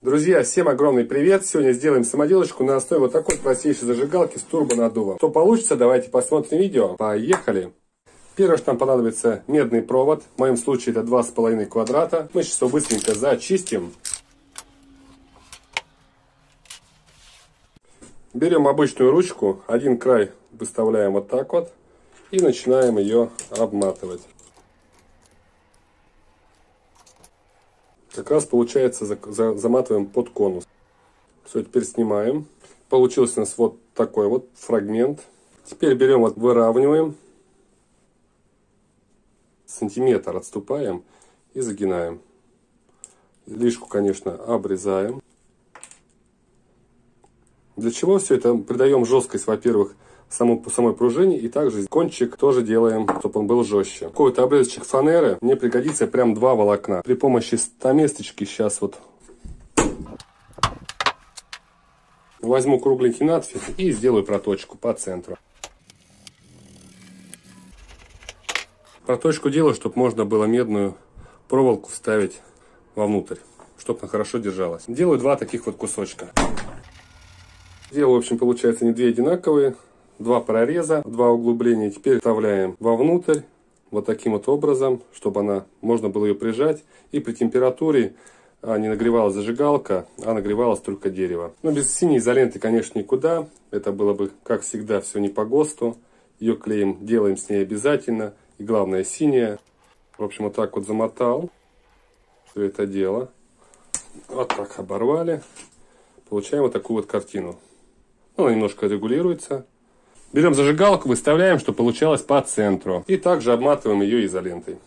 Друзья, всем огромный привет! Сегодня сделаем самоделочку на основе вот такой простейшей зажигалки с турбонаддувом. Что получится, давайте посмотрим видео. Поехали! Первое, что нам понадобится, медный провод. В моем случае это 2,5 квадрата. Мы сейчас его быстренько зачистим. Берем обычную ручку, один край выставляем вот так вот и начинаем ее обматывать. Как раз получается заматываем под конус. Все, теперь снимаем. Получился у нас вот такой вот фрагмент. Теперь берем, вот выравниваем. Сантиметр отступаем и загинаем. Лишку, конечно, обрезаем. Для чего все это? Придаем жесткость, во-первых, самой пружине, и также кончик тоже делаем, чтобы он был жестче. Какой-то обрезочек фанеры, мне пригодится прям 2 волокна. При помощи стаместочки сейчас вот возьму кругленький надфиль и сделаю проточку по центру. Проточку делаю, чтобы можно было медную проволоку вставить вовнутрь, чтобы она хорошо держалась. Делаю 2 таких вот кусочка. Делаю, в общем, получается не 2 одинаковые. 2 прореза, 2 углубления. Теперь вставляем вовнутрь вот таким вот образом, чтобы можно было ее прижать. И при температуре не нагревалась зажигалка, а нагревалось только дерево. Но без синей изоленты, конечно, никуда. Это было бы, как всегда, все не по ГОСТу. Ее клеим, делаем с ней обязательно. И главное, синяя. В общем, вот так вот замотал все это дело. Вот так оборвали. Получаем вот такую вот картину. Она немножко регулируется. Берем зажигалку, выставляем, чтобы получалось по центру. И также обматываем ее изолентой.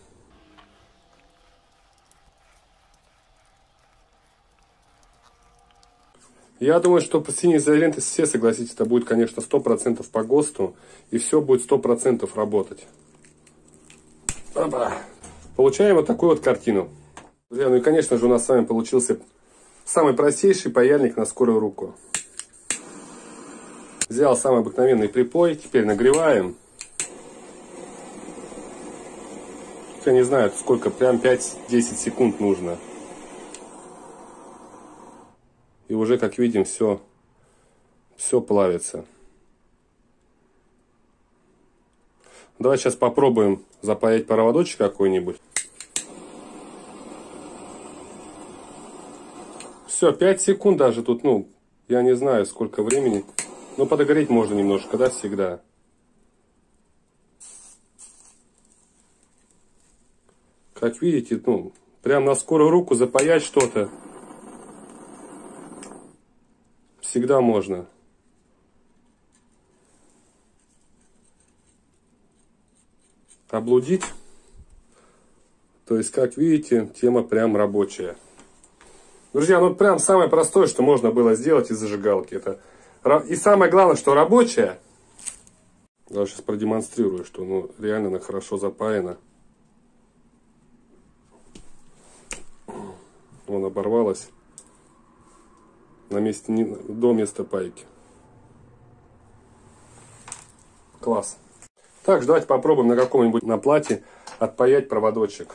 Я думаю, что по синей изоленте все, согласитесь, это будет, конечно, 100% по ГОСТу. И все будет 100% работать. Опа. Получаем вот такую вот картину. Друзья, ну и, конечно же, у нас с вами получился самый простейший паяльник на скорую руку. Взял самый обыкновенный припой, теперь нагреваем. Я не знаю, сколько, прям 5-10 секунд нужно. И уже, как видим, все плавится. Давай сейчас попробуем запаять проводочек какой-нибудь. Все, 5 секунд даже тут, я не знаю, сколько времени. Но подогреть можно немножко, да, всегда. Как видите, прям на скорую руку запаять что-то всегда можно. Облудить. То есть, как видите, тема прям рабочая. Друзья, прям самое простое, что можно было сделать из зажигалки. И самое главное, что рабочая. Я сейчас продемонстрирую, что реально она хорошо запаяна. Вон оборвалась до места пайки. Класс. Также давайте попробуем на каком-нибудь на плате отпаять проводочек.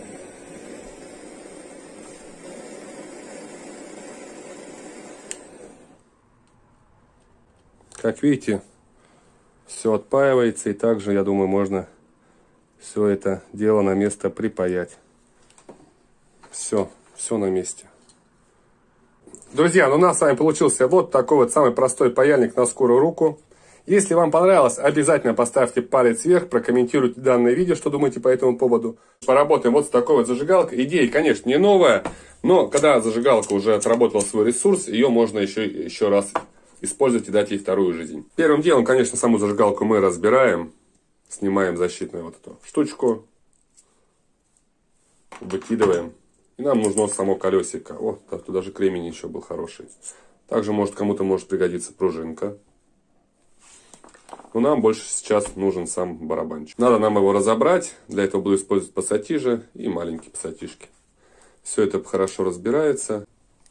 Как видите, все отпаивается, и также, я думаю, можно все это дело на место припаять. Все на месте. Друзья, у нас с вами получился вот такой вот самый простой паяльник на скорую руку. Если вам понравилось, обязательно поставьте палец вверх, прокомментируйте данное видео, что думаете по этому поводу. Поработаем вот с такой вот зажигалкой. Идея, конечно, не новая, но когда зажигалка уже отработала свой ресурс, ее можно еще раз использовать и дать ей вторую жизнь. Первым делом, конечно, саму зажигалку мы разбираем. Снимаем защитную вот эту штучку. Выкидываем. И нам нужно само колесико. О, тут даже кремень еще был хороший. Также кому-то может пригодиться пружинка. Но нам больше сейчас нужен сам барабанчик. Надо нам его разобрать. Для этого буду использовать пассатижи и маленькие пассатижки. Все это хорошо разбирается.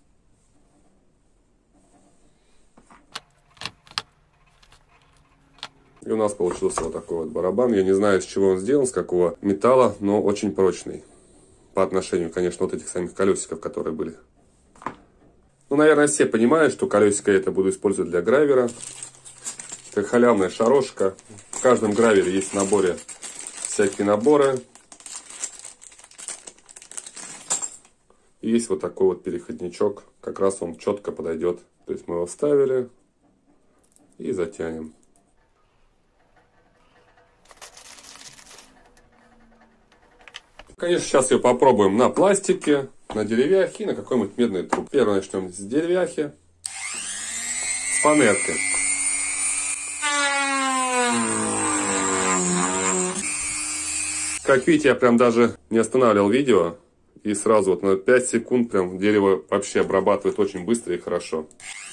И у нас получился вот такой вот барабан. Я не знаю, из чего он сделан, с какого металла, но очень прочный. По отношению, конечно, вот этих самих колесиков, которые были. Ну, наверное, все понимают, что колесико это буду использовать для гравера. Это халявная шарошка. В каждом гравере есть в наборе всякие наборы. И есть вот такой вот переходничок. Как раз он четко подойдет. То есть мы его вставили и затянем. Конечно, сейчас ее попробуем на пластике, на деревяхе и на какой-нибудь медной трубке. Первое начнем с деревяхи, с фанерки. Как видите, я прям даже не останавливал видео. И сразу вот на 5 секунд прям дерево вообще обрабатывает очень быстро и хорошо.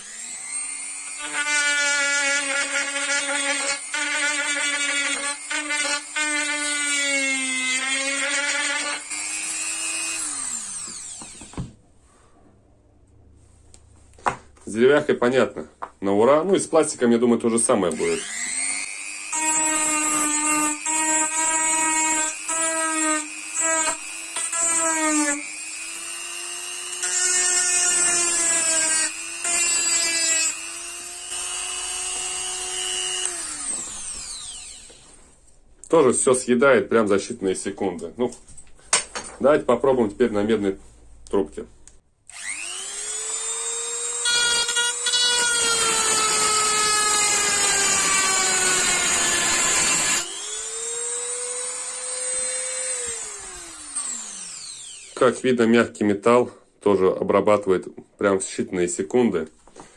С деревяхой понятно, на ура. Ну и с пластиком, я думаю, то же самое будет. Тоже все съедает прям за считанные секунды. Ну, давайте попробуем теперь на медной трубке. Как видно, мягкий металл тоже обрабатывает прям в считанные секунды.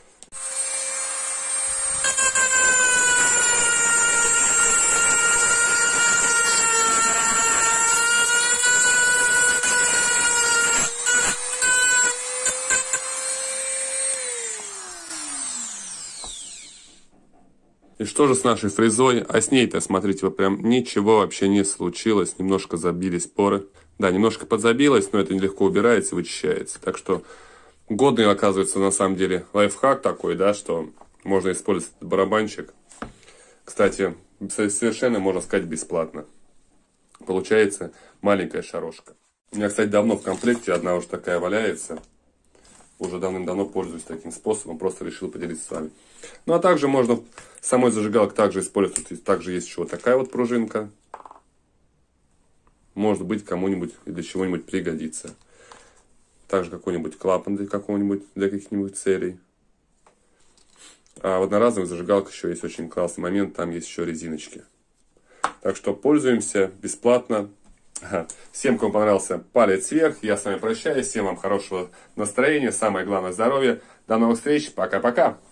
И что же с нашей фрезой? А с ней-то, смотрите, вот прям ничего вообще не случилось. Немножко забились поры. Да, немножко подзабилось, но это нелегко убирается, вычищается. Так что годный, оказывается, на самом деле лайфхак такой, да, что можно использовать этот барабанчик. Кстати, совершенно, можно сказать, бесплатно. Получается маленькая шарошка. У меня, кстати, давно в комплекте одна уже такая валяется. Уже давным-давно пользуюсь таким способом, просто решил поделиться с вами. Ну, а также можно самой зажигалкой также использовать. Также есть еще вот такая вот пружинка. Может быть, кому-нибудь и для чего-нибудь пригодится. Также какой-нибудь клапан для каких-нибудь целей. А в одноразовых зажигалках еще есть очень классный момент, там есть еще резиночки. Так что пользуемся бесплатно. Всем, кому понравился, палец вверх. Я с вами прощаюсь. Всем вам хорошего настроения. Самое главное, здоровья. До новых встреч. Пока-пока.